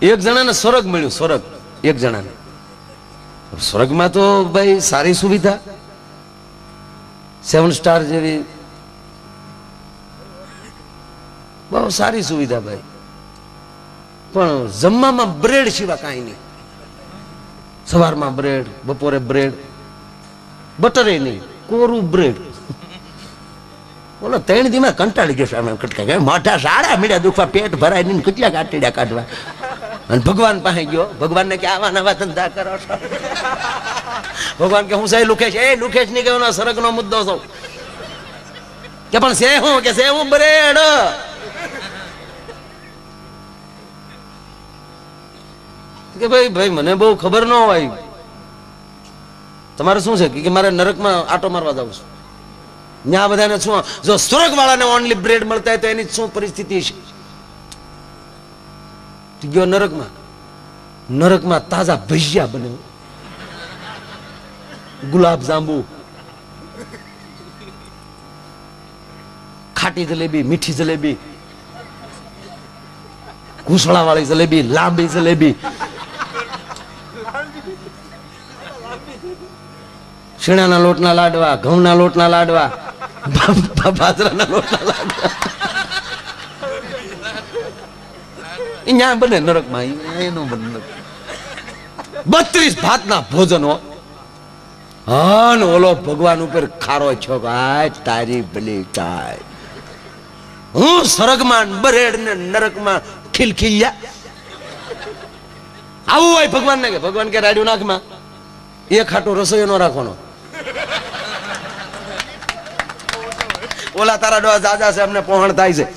એક જણાને સ્વર્ગ મળ્યું, સ્વર્ગ એક જણાને. સ્વર્ગમાં તો ભાઈ સારી સુવિધા, 7 સ્ટાર જેવી બહુ સારી સુવિધા ભાઈ. પણ જમવામાં બ્રેડ સિવાય કાંઈ નહીં. સવારમાં બ્રેડ, બપોરે બ્રેડ, બટરે નહીં, કોરું બ્રેડ. બોલો 3 દીમાં કંટાળી ગયો સામે કટકા, મોઢા સાડા મીડા દુખવા, પેટ ભરાય નહીં, કેટલા કાટીડા કાઢવા. અને ભગવાન પાસે ગયો, ભગવાનને કે આવા નવા ધંધા કરો છો. ભગવાન કે હું સહી લુખેશ, એ લુખેશ નહીં કે સરગનો મુદ્દો છો કે પણ સે હું કે સે હું બ્રેડ. કે ભાઈ ભાઈ મને બહુ ખબર ન હોય, તમારે શું છે કે મારે નરકમાં આટો મારવા જાવ છું. ત્યાં બધાને શું, જો સ્વર્ગ વાળાને ઓનલી બ્રેડ મળતા હોય તો એની શું પરિસ્થિતિ છે. ગયો નરકમાં, નરકમાં તાજા ભજીયા બને, ગુલાબ જાંબુ, ખાટી જલેબી, મીઠી જલેબી, ઘૂસળા વાળી જલેબી, લાંબી જલેબી, શીણાના લોટના લાડવા, ઘઉંના લોટના લાડવા, બાજરાના લોટના લાડવા અહીંયા બને નરકમાં. એનું બને 32 ભાતના ભોજનો. હા, ઓલો ભગવાન ઉપર ખારો છો ભાઈ, તારી ભલી થાય. હું સ્વર્ગમાં બ્રેડ ને નરકમાં ખીલખીલ્યા. આવું હોય ભગવાન ને કે ભગવાન કે રાડ્યું નાખમાં એક ખાટો રસોઈ નો રાખવાનો. ઓલા તારા ડોહા જાજા છે, અમને પહોંચ થાય છે.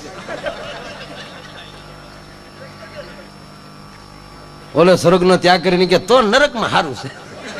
ઓલો સ્વર્ગ નો ત્યાગ કરીને કે તો નરકમાં સારું છે.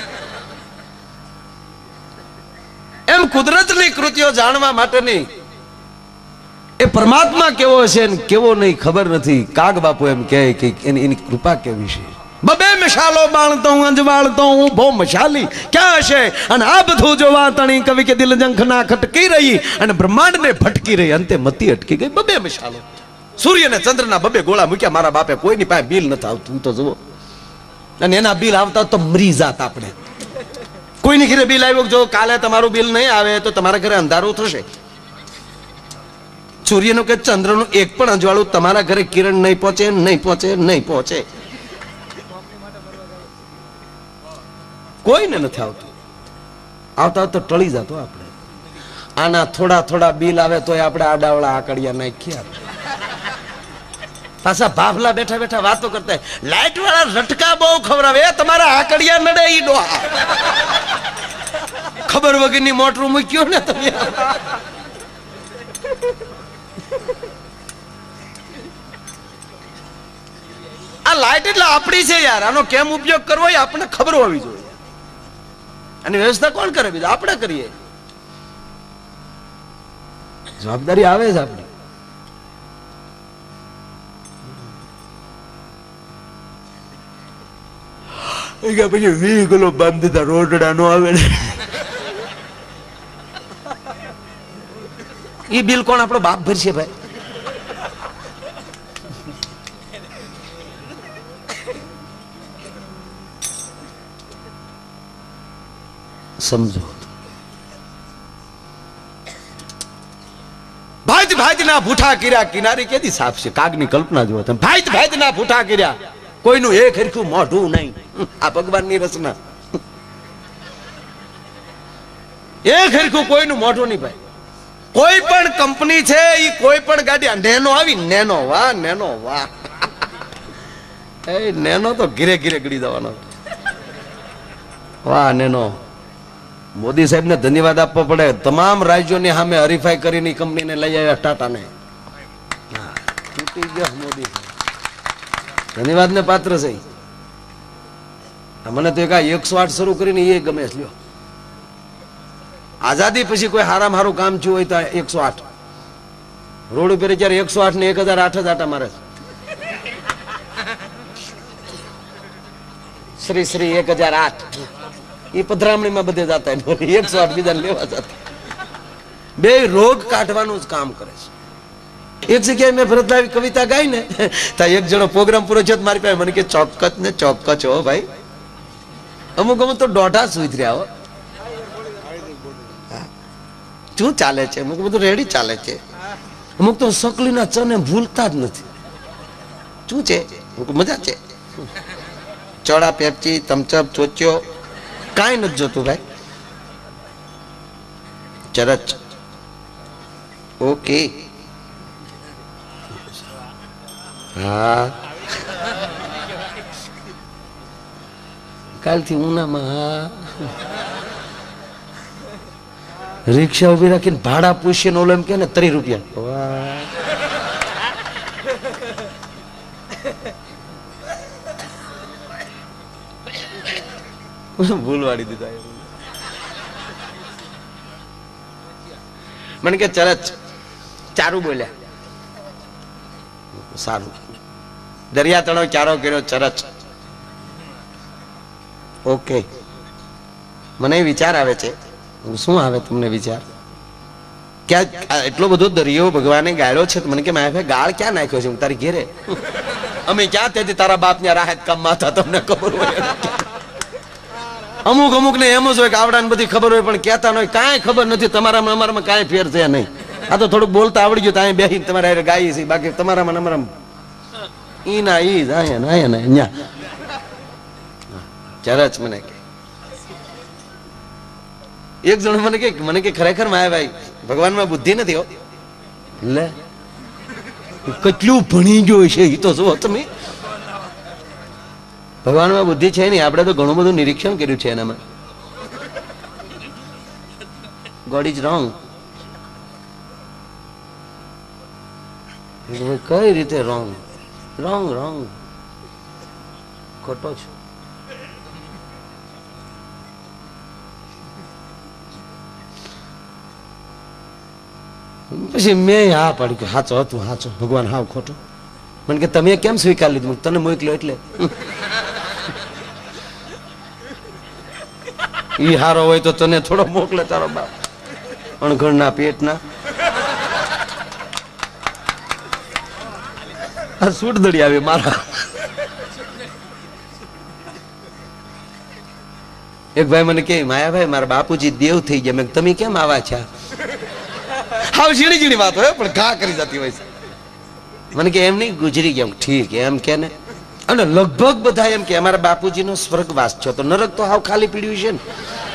એમ કુદરતની કૃતિઓ જાણવા માટેની એ પરમાત્મા કેવો છે ને કેવો નહીં ખબર નથી. કાગ બાપુ એમ કહે કે એની કૃપા કેવી છે. બબે મશાલો બાળતો હું, અંજવાળતો હું, બહુ મશાલી ક્યાં હશે. અને આ બધું જોવા તણી કવિ કે દિલ જંખના ખટકી રહી અને બ્રહ્માંડ ને ભટકી રહી, અંતે મતી અટકી ગઈ. બબે મશાલો, સૂર્ય ને ચંદ્ર ના બબે ગોળા મૂક્યા મારા બાપે. કોઈની પાસે બિલ નથી આવતું તો જુઓ. અને એના બિલ આવતા તો મરી જાત આપણે. કોઈની ઘરે બિલ આવ્યું, જો કાલે તમારું બિલ નહીં આવે તો તમારા ઘરે અંધારું થશે. સૂર્યનું કે ચંદ્રનું એક પણ અજવાળું તમારા ઘરે કિરણ નહીં પહોંચે, નહીં પહોંચે, નહીં પહોંચે. કોઈને નથી આવતું. આવતા તો ટળી જતો આપણે. આના થોડા થોડા બિલ આવે તો આપણે આડાવડા આકડિયા નાખીએ. પાછા ભાભલા બેઠા બેઠા વાતો કરતા, લાઈટ વાળા રટકા બહુ ખવડાવે, તમારા આકડિયા નડે ઈ ડોહા. ખબર વગરની મોટરું મૂક્યું ને તમે. આ લાઈટ એટલે આપણી છે યાર, આનો કેમ ઉપયોગ કરવો એ આપણને ખબર હોવી જોઈએ. આની વ્યવસ્થા કોણ કરે? બીજું આપણે કરીએ. જવાબદારી આવે છે આપણી. પછી 20 કિલો બાંધતા રોટડા નો આવે ને એ બિલ કોણ? આપણો બાપ ભરશે ભાઈ. સમજો. ભાઈત ભાઈત ના ભૂઠા કર્યા, કિનારી કેદી સાફ છે. કાગની કલ્પના જુઓ તમે. ભાઈત ભાઈત ના ભૂઠા કર્યા, કોઈનું એક હરખું મોઢું નહીં. આ ભગવાનની રચના. એક હરખું કોઈનું મોઢું નહીં ભાઈ. કોઈ પણ કંપની છે એ કોઈ પણ ગાડી, નેનો આવી, નેનો વાહ, નેનો વાહ. એ નેનો તો ઘીરે ઘીરે ગળી જવાનો. વાહ નેનો. મોદી સાહેબ ને ધન્યવાદ આપવો પડે. તમામ રાજ્યોની સામે હરીફાઈ કરીને કંપનીને લઈ આવ્યા ટાટાને. તૂટી ગયો મોદી. ધન્યવાદ ને પાત્ર છે. મને તો એક 108 શરૂ કરીને એ ગમે છે. લ્યો, આઝાદી પછી કોઈ હારામાં હારું કામ થયું હોય તો 108. રોડ ઉપર જયારે 108 ને 1008 જ આટા મારે છે. શ્રી શ્રી 1008 એ પધરામણીમાં બધે જતા, 108 બીજાને લેવા જતા. બે રોગ કાઢવાનું જ કામ કરે છે. એક જગ્યાએ મેં ભરતભાઈ કવિતા ગાઈ ને, ત્યાં એક જણો પ્રોગ્રામ પૂરો થયો મારી પાસે મને કે ચોક્કસ ને ચોક્કસ હો ભાઈ, અમુક અમુક તો દોઢા સુઈ રહ્યા હો. શું ચાલે છે? અમુક બધું રેડી ચાલે છે. અમુક તો સકલીના ચને ભૂલતા જ નથી. શું છે? મજા છે. ચોળા, પેપ્સી, થમ્સઅપ, ચોચ્યો કાંઈ નથી જોતું ભાઈ. ચરચ ઓકે. હા કાલથી ઉનામાં. હા રિક્ષા ઉભી રાખીને ભાડા પૂછીને ઓલો એમ કે ને 30 રૂપિયા. ભૂલવાડી દીધા. મને કે ચરચ ચારું બોલ્યા. સારું. દરિયા તળો ચારો કર્યો ચરચ. ઓકે. મને વિચાર આવે છે. શું આવે તમને વિચાર? ક્યાં એટલો બધો દરિયો ભગવાને ગાળ્યો છે? મને કે મારે ગાળ ક્યાં નાખ્યો છે? હું તારી ઘેરે. અમે ક્યાં તેથી તારા બાપ ને રાહત કામમાં હતા, તમને ખબર હોય. અમુક અમુક ને એમ જ હોય કે આવડાને બધી ખબર હોય પણ કહેતા હોય. કાંઈ ખબર નથી. તમારામાં અમારામાં કાંઈ ફેર છે નહીં. આ તો થોડુંક બોલતા આવડી ગયું તો અહીં બેસીને તમારે ગાઈ છે. બાકી તમારામાં અમારામાં ઈ ના ઈ જ આયા ને અહીંયા. ચરચ મને કે એક જણ મને કે ખરેખર માયા ભાઈ ભગવાનમાં બુદ્ધિ નથી હો. લે કેટલું ભણી ગયો છે એ તો જુઓ તમે. ભગવાનમાં બુદ્ધિ છે નહીં. આપણે તો ઘણું બધું નિરીક્ષણ કર્યું છે એનામાં. God is wrong. કઈ રીતે રોંગ? રોંગ રોંગ ખોટો છે. પછી મેં હા પાડી કે સાચો હતું, સાચો. ભગવાન હાવ ખોટો. મને કે તમે કેમ સ્વીકાર લીધું? તને મોકલ્યો એટલે. ઈ હારો હોય તો તને થોડો મોકલે તારો બાપ અણઘડના પેટના. આ સૂટ દડી આવી મારા. એક ભાઈ મને કે માયાભાઈ મારા બાપુજી દેવ થઈ ગયા. મેં તમે કેમ આવા છે? હાવ ઝીણી ઝીણી વાત હોય પણ ઘા કરી જતી હોય છે. મને કે એમ નહીં ગુજરી ગયા. ઠીક એમ કે ને. અને લગભગ બધા એમ કે અમારા બાપુજીનો સ્વર્ગવાસ છે તો નરક તો હાવ ખાલી પીડ્યું છે ને.